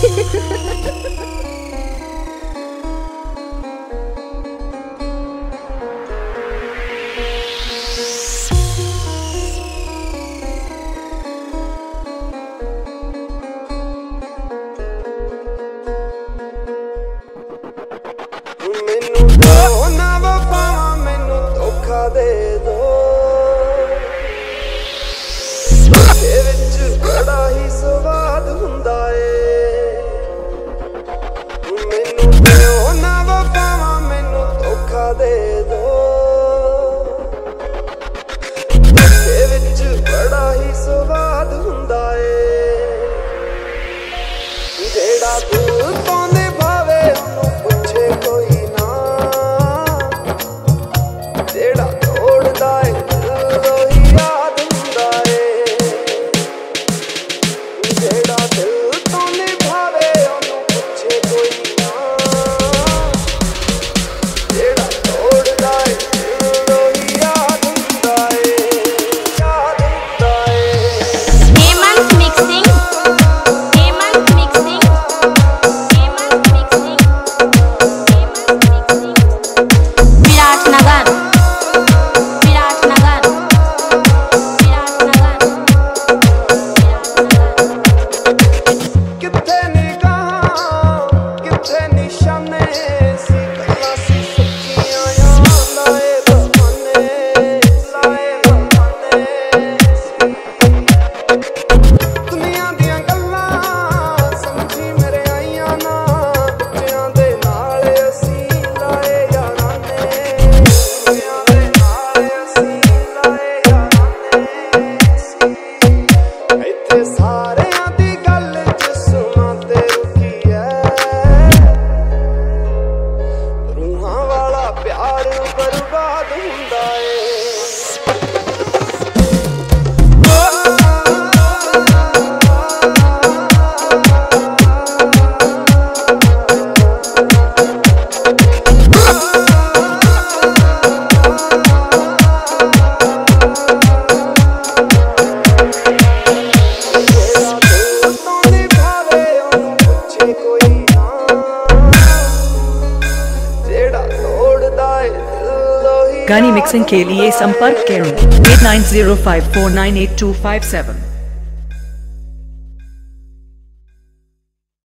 मैनू दो ना वफावां मैनू धोखा दे दो धोखे विच बड़ा ही स्वाद हुंदा ए। मैनू दो ना वफावां मैनू धोखा दे दो धोखे विच बड़ा ही स्वाद हुंदा ए। जेड़ा दिल तो निभावे ओनू पुछे कोई गानी मिक्सिंग के लिए संपर्क करें 8905498257।